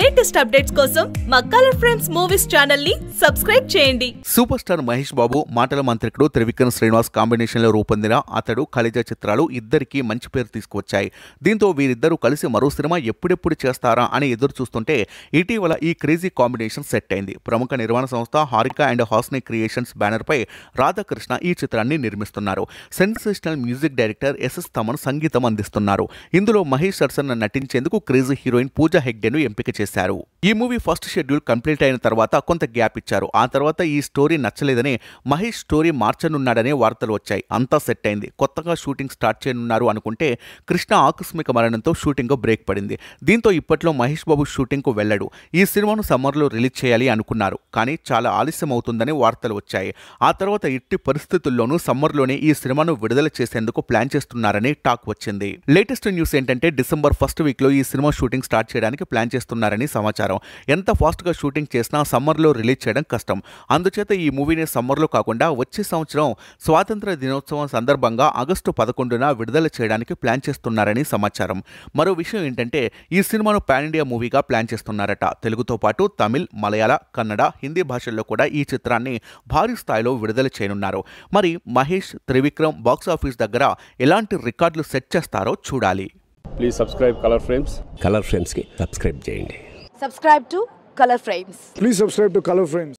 Latest updates కోసం మా colour friends movies channel ని సబ్స్క్రైబ్ చేయండి. సూపర్ స్టార్ మహేష్ బాబు మాటల మంత్రికుడు త్రివిక్రమ్ శ్రీనివాస్ కాంబినేషన్ లో రూపొందిన అతడు కలేజా చిత్రాలు ఇద్దరికి మంచి పేరు తీసుకువచ్చాయి. దీంతో వీరిద్దరూ కలిసి మరో సినిమా ఎప్పుడెప్పుడు చేస్తారా అని ఎదురు చూస్తుంటే ఇటీవల ఈ క్రేజీ కాంబినేషన్ సెట్ అయింది. ప్రముఖ నిర్మాణ సంస్థ Haarika and Hassine creations banner పై రాధాకృష్ణ ఈ చిత్రాన్ని నిర్మిస్తున్నారు. Sensational music director SS Thaman సంగీతం అందిస్తున్నారు. ఇందులో మహేష్ సరసన నటించేందుకు క్రేజీ హీరోయిన్ పూజా హెగ్డేను ఎంపిక చేశారు. ఈ మూవీ ఫస్ట్ షెడ్యూల్ కంప్లీట్ అయిన తర్వాత కొంత గ్యాప్ ఇచ్చారు. ఆ తర్వాత ఈ స్టోరీ నచ్చలేదని మహేష్ స్టోరీ మార్చనున్నాడనే వార్తలు వచ్చాయి. అంతా సెట్ అయింది. కొత్తగా షూటింగ్ స్టార్ట్ చేయనున్నారు అనుకుంటే కృష్ణ ఆకస్మిక మరణంతో షూటింగ్ బ్రేక్ పడింది. దీంతో ఇప్పట్లో మహేష్ బాబు షూటింగ్ కు వెళ్లడు. ఈ సినిమాను సమ్మర్లో రిలీజ్ చేయాలి అనుకున్నారు, కానీ చాలా ఆలస్యం అవుతుందని వార్తలు వచ్చాయి. ఆ తర్వాత ఎట్టి పరిస్థితుల్లోనూ సమ్మర్లోనే ఈ సినిమాను విడుదల చేసేందుకు ప్లాన్ చేస్తున్నారని టాక్ వచ్చింది. లేటెస్ట్ న్యూస్ ఏంటంటే డిసెంబర్ ఫస్ట్ వీక్ లో ఈ సినిమా షూటింగ్ స్టార్ట్ చేయడానికి ప్లాన్ చేస్తున్నారని సమాచారం. ఎంత ఫాస్ట్ గా షూటింగ్ చేసినా సమ్మర్లో రిలీజ్ చేయడం కష్టం. అందుచేత ఈ మూవీని సమ్మర్లో కాకుండా వచ్చే సంవత్సరం స్వాతంత్ర దినోత్సవం సందర్భంగా ఆగస్టు 11న విడుదల చేయడానికి ప్లాన్ చేస్తున్నారని సమాచారం. మరో విషయం ఏంటంటే ఈ సినిమాను పాన్ ఇండియా మూవీగా ప్లాన్ చేస్తున్నారట. తెలుగుతో పాటు తమిళ్, మలయాళ, కన్నడ, హిందీ భాషల్లో కూడా ఈ చిత్రాన్ని భారీ స్థాయిలో విడుదల చేయనున్నారు. మరి మహేష్, త్రివిక్రమ్ బాక్స్ ఆఫీస్ దగ్గర ఎలాంటి రికార్డులు సెట్ చేస్తారో చూడాలి. Please subscribe colour frames. Colour ఫ్రేమ్స్కి సబ్స్క్రైబ్ చేయండి. Subscribe to Color Frames. Please subscribe to Color Frames.